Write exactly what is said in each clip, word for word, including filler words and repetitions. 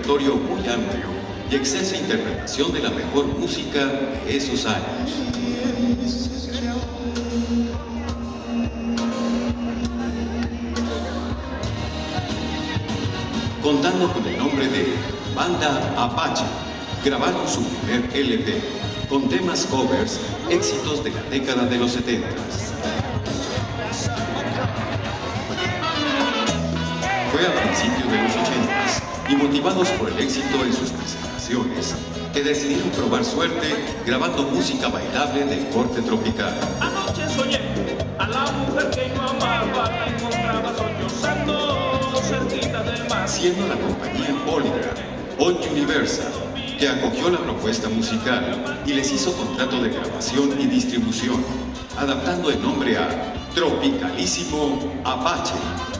repertorio muy amplio y excelsa interpretación de la mejor música de esos años. Contando con el nombre de Banda Apache, grabaron su primer L P, con temas covers, éxitos de la década de los setenta. Fue a principios de los ochentas, y motivados por el éxito en sus presentaciones, que decidieron probar suerte grabando música bailable de corte tropical. Anoche soñé a la mujer que yo amaba, la encontraba sollozando cerquita del mar. Siendo la compañía Polygram o Universal que acogió la propuesta musical y les hizo contrato de grabación y distribución, adaptando el nombre a Tropicalísimo Apache.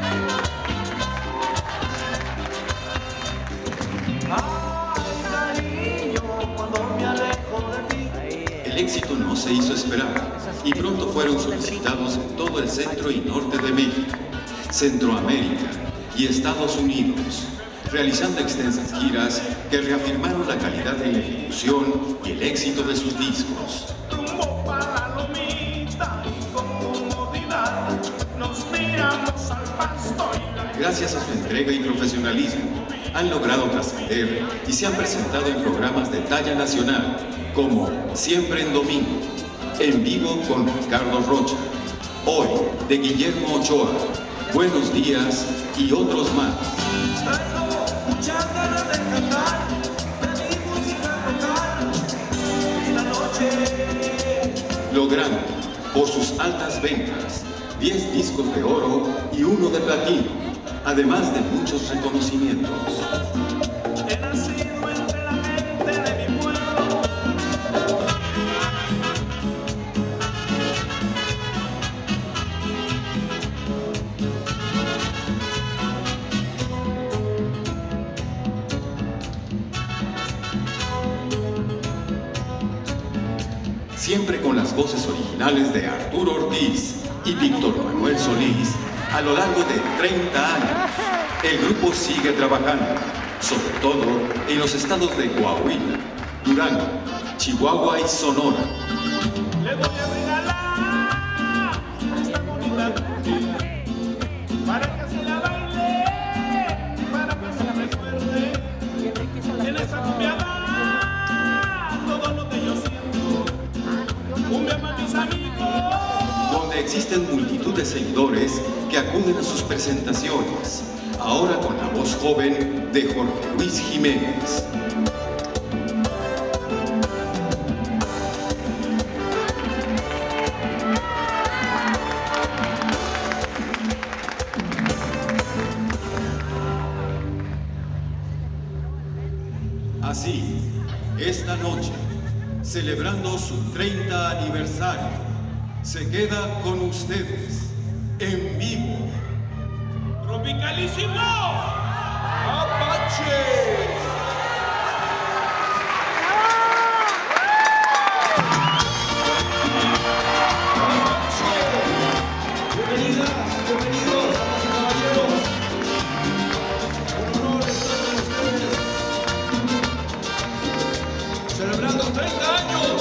El éxito no se hizo esperar y pronto fueron solicitados en todo el centro y norte de México, Centroamérica y Estados Unidos, realizando extensas giras que reafirmaron la calidad de la ejecución y el éxito de sus discos. Rumbo para la lomita y con comodidad nos miramos al pasto y la... Gracias a su entrega y profesionalismo, han logrado trascender y se han presentado en programas de talla nacional, como Siempre en Domingo, En Vivo con Ricardo Rocha, Hoy de Guillermo Ochoa, Buenos Días y otros más. Traigo muchas ganas de cantar, de mi música tocar, y la noche... Logrando, por sus altas ventas, diez discos de oro y uno de platino, además de muchos reconocimientos. He nacido entre la gente de mi pueblo. Siempre con las voces originales de Arturo Ortiz y Víctor Manuel Solís, a lo largo de treinta años, el grupo sigue trabajando, sobre todo en los estados de Coahuila, Durango, Chihuahua y Sonora. Le voy a regalar esta bonita cumbia para que se la baile, para que se la recuerde. En esta cumbia va todo lo que yo siento. Cumbia para mis amigos. Donde existen multitud de seguidores que acuden a sus presentaciones, ahora con la voz joven de Jorge Luis Jiménez. Así, esta noche, celebrando su treinta aniversario, se queda con ustedes, en vivo, Tropicalísimo Apache. Bienvenidas, bienvenidos, damas y caballeros. Un honor estar con ustedes. Celebrando treinta años.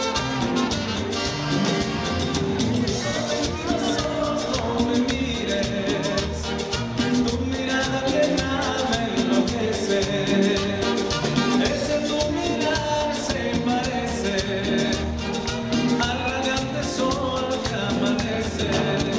No me mires, tu mirada que nada me enloquece. Ese tu mirar se parece al radiante sol que amanece.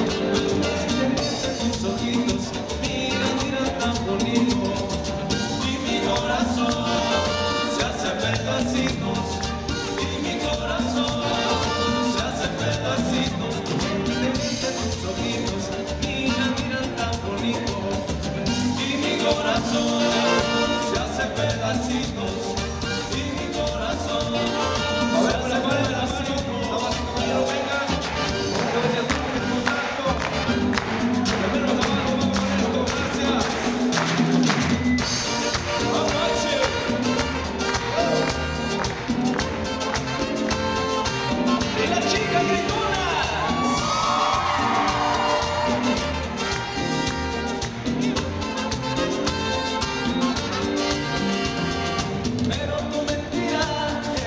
Tus ojitos miran, miran tan bonito y mi corazón se hace pedacitos y mi corazón se hace pedacitos. Tus ojitos miran, miran tan bonito y mi corazón se hace pedacitos y mi corazón se hace pedacitos. Damas y caballeros, vengan. Gracias por el contacto. Primero abajo, vamos con esto. Gracias. Apache.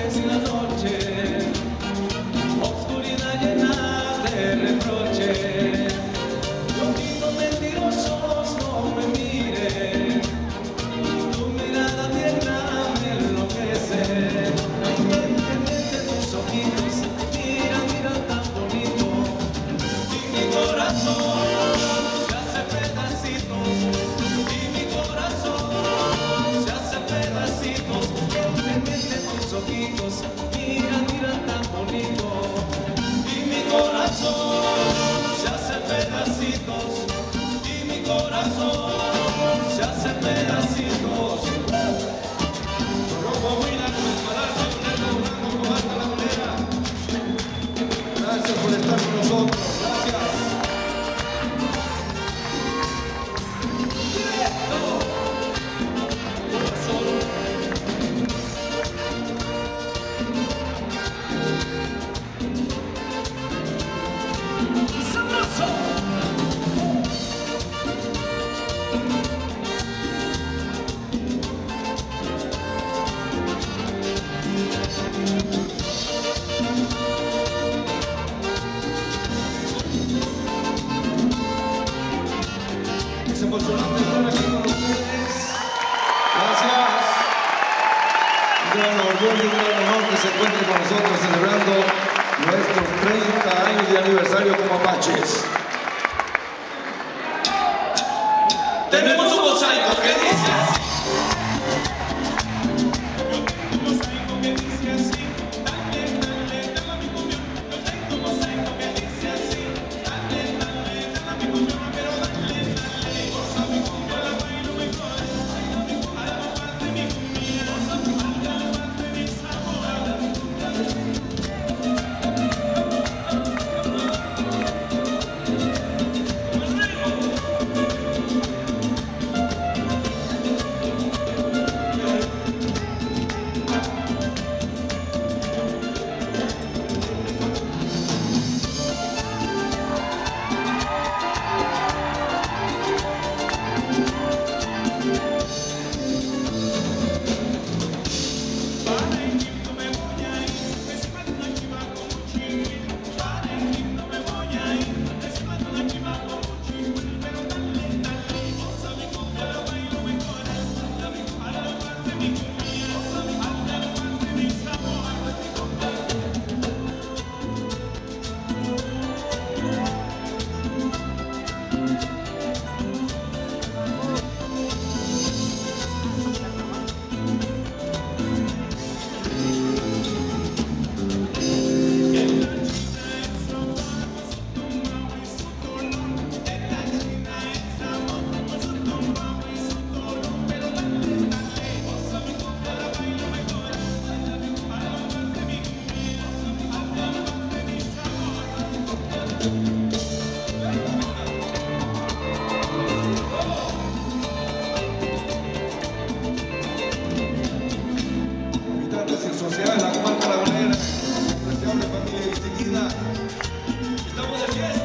luces y la noche, oscuridad llena de reproches. Ojitos mentirosos, no me miren, tu mirada tierna me enloquece. Miente, tus ojitos, mira, mira tan bonito, y mi corazón se hace pedacitos, y mi corazón se hace pedacitos. Miente, tus ojitos, mira, mira tan bonito, y mi corazón se hace pedacitos, y mi corazón se hace pedacitos. Rojo Huila con el Palacio Negro Blanco con Alta Lagunera. Gracias por estar con nosotros. Gracias. Directo. Corazón. Sabroso. Es emocionante estar aquí con ustedes. Gracias. Un gran orgullo y un gran honor que se encuentren con nosotros celebrando nuestros treinta años de aniversario como Apaches. Tenemos un mosaico que dice así. Yo tengo un mosaico que dice así. Dale, dale, dale a mi cumbión. Yo tengo un mosaico que dice así. Dale, dale, dale a mi cumbión. Pero dale, dale, goza mi cumbia, la bailo mejor. Baila mi cumbia, al compás de mi cumbia. Goza mi cumbia, al compás de mi sabor. Para Egipto me voy a ir, encima de una chiva como un chihuil. Para Egipto me voy a ir, encima de una chiva como un chihuil. Pero dale, dale, goza mi cumbia, la bailo mejor. Baila mi cumbia, al compás de mi cumbia. Goza mi cumbia, al compás de mi sabor. Habitantes y sociedades de la comarca lagunera, apreciable familia distinguida, estamos de fiesta.